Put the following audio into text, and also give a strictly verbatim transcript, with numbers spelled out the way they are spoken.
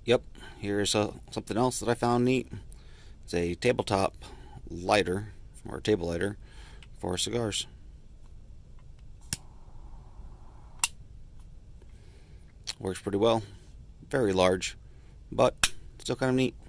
Yep, here's uh, something else that I found neat. It's a tabletop lighter, or a table lighter, for cigars. Works pretty well. Very large, but still kind of neat.